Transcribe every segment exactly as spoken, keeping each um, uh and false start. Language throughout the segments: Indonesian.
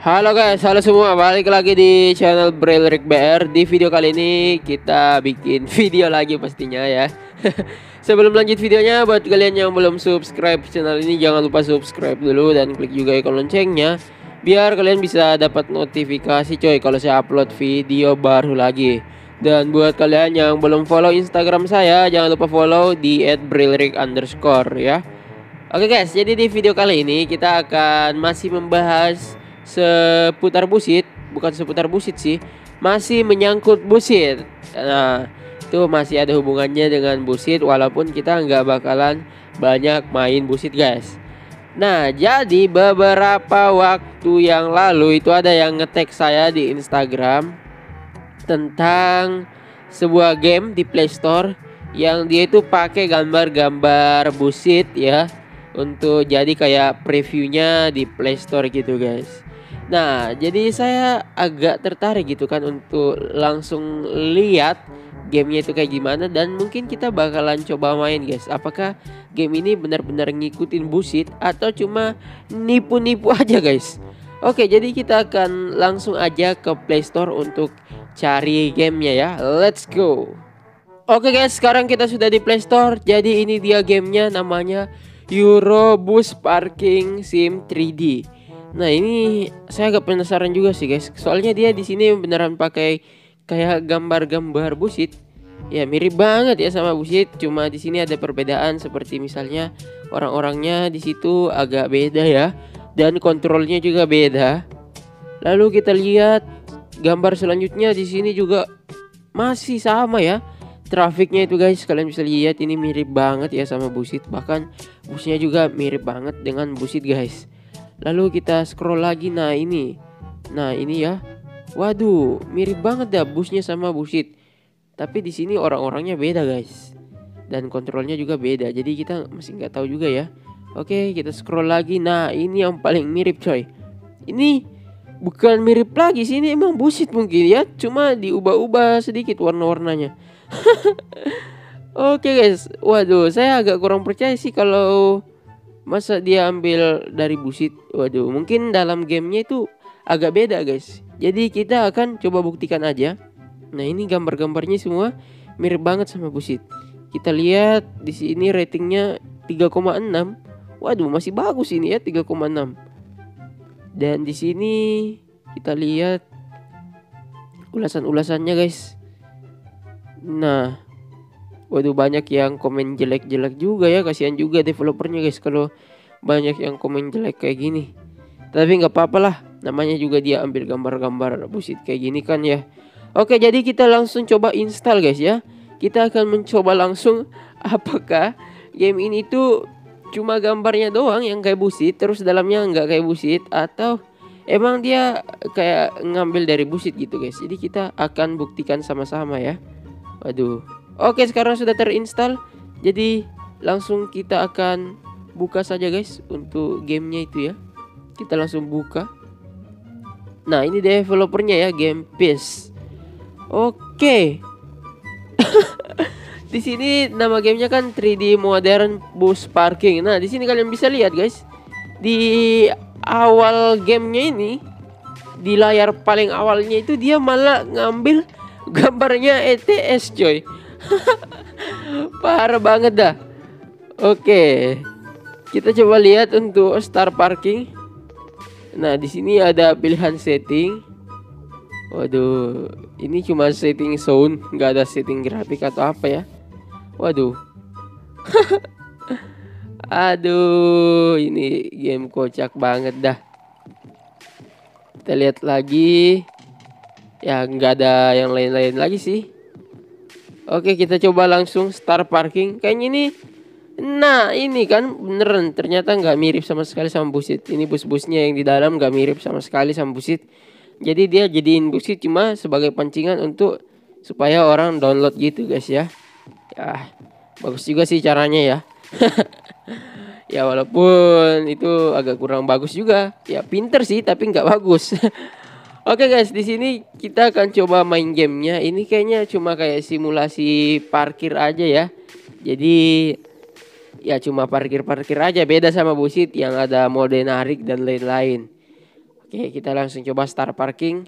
Halo guys, halo semua, balik lagi di channel Braillerik B R. Di video kali ini kita bikin video lagi pastinya ya. Sebelum lanjut videonya, buat kalian yang belum subscribe channel ini, jangan lupa subscribe dulu dan klik juga ikon loncengnya, biar kalian bisa dapat notifikasi coy kalau saya upload video baru lagi. Dan buat kalian yang belum follow Instagram saya, jangan lupa follow di et braillerik underscore ya. Oke guys, jadi di video kali ini kita akan masih membahas seputar busit, bukan seputar busit sih, masih menyangkut busit. Nah, itu masih ada hubungannya dengan busit, walaupun kita nggak bakalan banyak main busit guys. Nah, jadi beberapa waktu yang lalu itu ada yang nge-tag saya di Instagram tentang sebuah game di Play Store yang dia itu pakai gambar-gambar busit ya, untuk jadi kayak previewnya di Play Store gitu guys. Nah, jadi saya agak tertarik gitu kan untuk langsung lihat gamenya itu kayak gimana, dan mungkin kita bakalan coba main guys. Apakah game ini benar-benar ngikutin busit atau cuma nipu-nipu aja guys. Oke, jadi kita akan langsung aja ke Play Store untuk cari gamenya ya. Let's go. Oke guys, sekarang kita sudah di Play Store. Jadi ini dia gamenya, namanya Eurobus Parking Sim tiga D. Nah, ini saya agak penasaran juga sih guys. Soalnya dia di sini beneran pakai kayak gambar-gambar busit. Ya mirip banget ya sama busit, cuma di sini ada perbedaan seperti misalnya orang-orangnya di situ agak beda ya, dan kontrolnya juga beda. Lalu kita lihat gambar selanjutnya, di sini juga masih sama ya. Trafiknya itu guys, kalian bisa lihat ini mirip banget ya sama busit. Bahkan busnya juga mirip banget dengan busit guys. Lalu kita scroll lagi, nah ini, nah ini ya, waduh, mirip banget dah busnya sama busit. Tapi di sini orang-orangnya beda guys, dan kontrolnya juga beda. Jadi kita masih nggak tahu juga ya. Oke, kita scroll lagi, nah ini yang paling mirip coy. Ini bukan mirip lagi sih, ini emang busit mungkin ya, cuma diubah-ubah sedikit warna-warnanya. Oke guys, waduh, saya agak kurang percaya sih kalau masa dia ambil dari busit. Waduh, mungkin dalam gamenya itu agak beda guys. Jadi kita akan coba buktikan aja. Nah, ini gambar-gambarnya semua mirip banget sama busit. Kita lihat di sini ratingnya tiga koma enam. Waduh, masih bagus ini ya, tiga koma enam. Dan di sini kita lihat ulasan-ulasannya guys. Nah, waduh, banyak yang komen jelek-jelek juga ya. Kasihan juga developernya guys kalau banyak yang komen jelek kayak gini. Tapi nggak apa-apa lah, namanya juga dia ambil gambar-gambar busit kayak gini kan ya. Oke, jadi kita langsung coba install guys ya. Kita akan mencoba langsung apakah game ini tuh cuma gambarnya doang yang kayak busit, terus dalamnya nggak kayak busit, atau emang dia kayak ngambil dari busit gitu guys. Jadi kita akan buktikan sama-sama ya. Waduh. Oke, sekarang sudah terinstall. Jadi langsung kita akan buka saja guys untuk gamenya itu ya. Kita langsung buka. Nah, ini developernya ya, Game Piece. Oke. Di sini nama gamenya kan tiga D Modern Bus Parking. Nah, di sini kalian bisa lihat guys, di awal gamenya ini, di layar paling awalnya itu dia malah ngambil gambarnya E T S coy. Parah banget dah. Oke, kita coba lihat untuk start parking. Nah, di sini ada pilihan setting. Waduh, ini cuma setting sound, nggak ada setting grafik atau apa ya. Waduh. Aduh, ini game kocak banget dah. Kita lihat lagi. Ya, nggak ada yang lain-lain lagi sih. Oke, kita coba langsung start parking. Kayaknya ini, nah ini kan beneran, ternyata nggak mirip sama sekali sama busit. Ini bus-busnya yang di dalam nggak mirip sama sekali sama busit. Jadi dia jadiin busit cuma sebagai pancingan untuk supaya orang download gitu guys ya. Ya, bagus juga sih caranya ya. Ya walaupun itu agak kurang bagus juga. Ya pinter sih tapi nggak bagus. Oke guys, di sini kita akan coba main gamenya. Ini kayaknya cuma kayak simulasi parkir aja ya. Jadi ya cuma parkir-parkir aja, beda sama busit yang ada mode narik dan lain-lain. Oke, kita langsung coba start parking.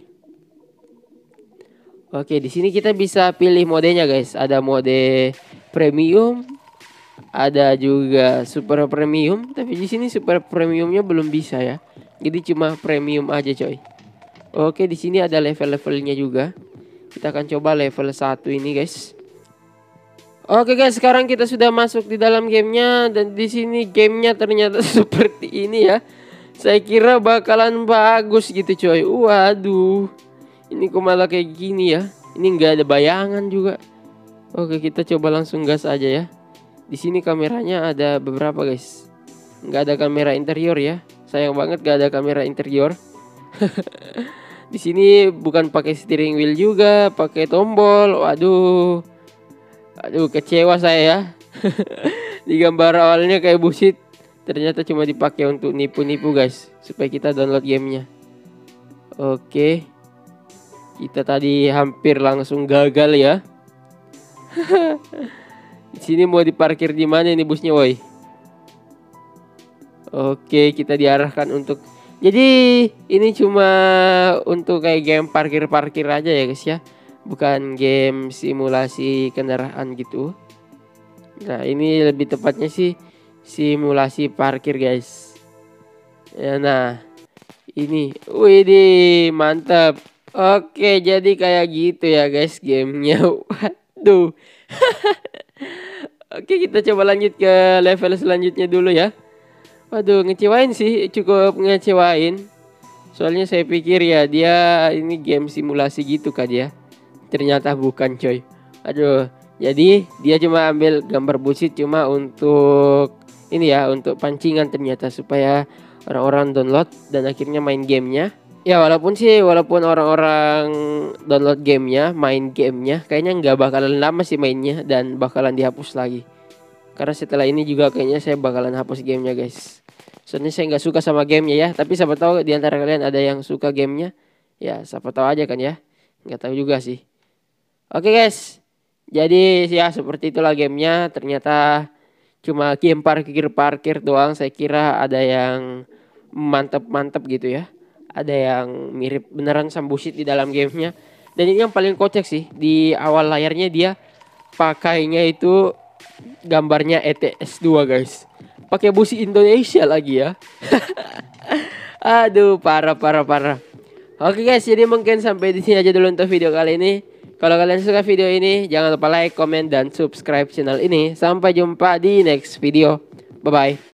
Oke, di sini kita bisa pilih modenya guys. Ada mode premium, ada juga super premium. Tapi di sini super premiumnya belum bisa ya. Jadi cuma premium aja coy. Oke, di sini ada level-levelnya juga. Kita akan coba level satu ini guys. Oke guys, sekarang kita sudah masuk di dalam gamenya. Dan di sini gamenya ternyata seperti ini ya. Saya kira bakalan bagus gitu coy. Waduh, ini kok malah kayak gini ya. Ini nggak ada bayangan juga. Oke, kita coba langsung gas aja ya. Di sini kameranya ada beberapa guys. Nggak ada kamera interior ya. Sayang banget nggak ada kamera interior. Di sini bukan pakai steering wheel juga, pakai tombol. Waduh, aduh kecewa saya ya. Di gambar awalnya kayak bullshit. Ternyata cuma dipakai untuk nipu-nipu guys, supaya kita download gamenya. Oke, kita tadi hampir langsung gagal ya. Di sini mau diparkir di mana nih busnya, woi? Oke, kita diarahkan untuk. Jadi ini cuma untuk kayak game parkir-parkir aja ya guys ya, bukan game simulasi kendaraan gitu. Nah ini lebih tepatnya sih simulasi parkir guys ya. Nah ini, widih mantap. Oke, jadi kayak gitu ya guys gamenya. Waduh. Oke, kita coba lanjut ke level selanjutnya dulu ya. Waduh, ngecewain sih, cukup ngecewain. Soalnya saya pikir ya dia ini game simulasi gitu kan ya. Ternyata bukan coy. Aduh, jadi dia cuma ambil gambar bullshit cuma untuk ini ya, untuk pancingan ternyata, supaya orang-orang download dan akhirnya main gamenya. Ya walaupun sih, walaupun orang-orang download gamenya, main gamenya, kayaknya nggak bakalan lama sih mainnya dan bakalan dihapus lagi. Karena setelah ini juga kayaknya saya bakalan hapus gamenya guys. Soalnya saya nggak suka sama gamenya ya. Tapi siapa tahu di antara kalian ada yang suka gamenya. Ya siapa tahu aja kan ya. Nggak tahu juga sih. Oke guys, jadi ya seperti itulah gamenya. Ternyata cuma game parkir-parkir doang. Saya kira ada yang mantep-mantep gitu ya. Ada yang mirip beneran sambusit di dalam gamenya. Dan ini yang paling kocak sih, di awal layarnya dia pakainya itu gambarnya E T S dua guys. Pakai busi Indonesia lagi ya. Aduh, parah parah parah. Oke guys, jadi mungkin sampai di sini aja dulu untuk video kali ini. Kalau kalian suka video ini, jangan lupa like, comment, dan subscribe channel ini. Sampai jumpa di next video. Bye bye.